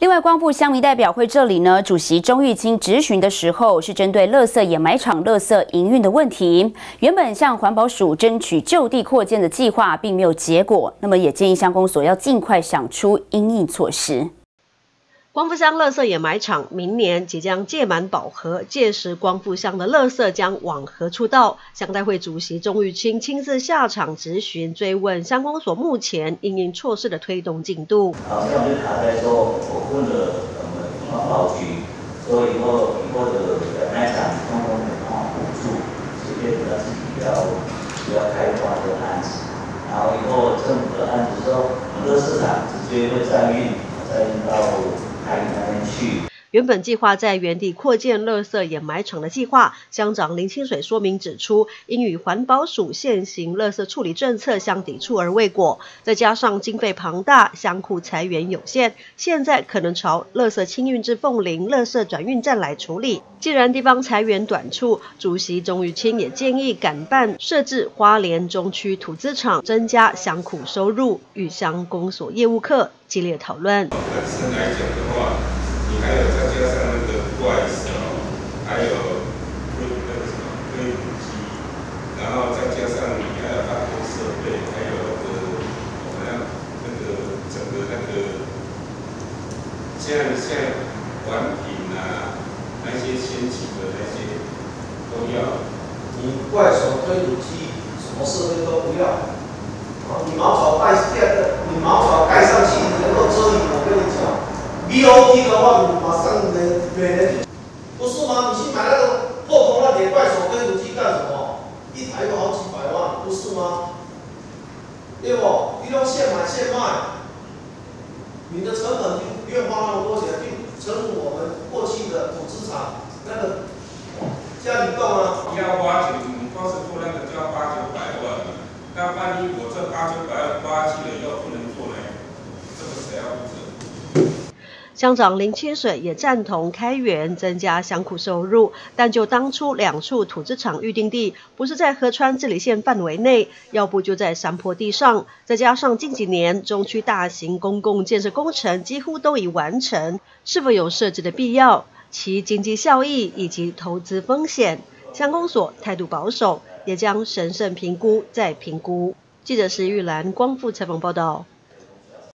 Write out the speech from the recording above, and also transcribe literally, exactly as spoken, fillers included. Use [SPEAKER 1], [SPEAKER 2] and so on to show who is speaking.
[SPEAKER 1] 另外，光复乡民代表会这里呢，主席钟玉清质询的时候，是针对垃圾掩埋场垃圾营运的问题。原本向环保署争取就地扩建的计划，并没有结果，那么也建议乡公所要尽快想出因应措施。
[SPEAKER 2] 光复乡垃圾掩埋场明年即将届满饱和，届时光复乡的垃圾将往何处倒？乡代会主席钟玉清亲自下场质询，追问乡公所目前因应措施的推动进度。
[SPEAKER 3] 好像就卡在说，我问了我们环保局，说以后以后的掩埋场通通没办法补助，随便他自己要要开发的案子，然后以后政府的案子说，垃圾场直接会再运，再运到。
[SPEAKER 2] 原本计划在原地扩建垃圾掩埋场的计划，乡长林清水说明指出，因与环保署现行垃圾处理政策相抵触而未果，再加上经费庞大，乡库财源有限，现在可能朝垃圾清运至凤林垃圾转运站来处理。既然地方财源短处，主席钟玉清也建议赶办设置花莲中区土资场，增加乡库收入，与乡公所业务课激烈讨论。
[SPEAKER 4] 本身来讲的话，你还有再加上那个怪手，还有那个什么推土机，然后再加上你还有大多设备，还有那个我们要那个整个那个像像管品啊，那些先进的那些都要。
[SPEAKER 5] 你怪手推土机，什么设备都不要。你茅草盖盖，你茅草盖上去能够遮雨，我跟你讲 ，V O P 的话，你马上能免人，不是吗？你去买那个破铜烂铁怪手推土机干什么？一台都好几百万，不是吗？对不？你要现买现卖，你的成本就不用花那么多钱，就乘以我们过去的土资厂那个家里动啊。
[SPEAKER 4] 你要花钱，你光是做那个就要八九百万。 那万一我这八九百万花去了以后不能做呢？这个谁要负责？
[SPEAKER 2] 乡长林清水也赞同开源增加乡库收入，但就当初两处土资场预定地不是在河川治理线范围内，要不就在山坡地上，再加上近几年中区大型公共建设工程几乎都已完成，是否有设置的必要？其经济效益以及投资风险，乡公所态度保守。 也将审慎评估，再评估。记者石玉兰光复采访报道。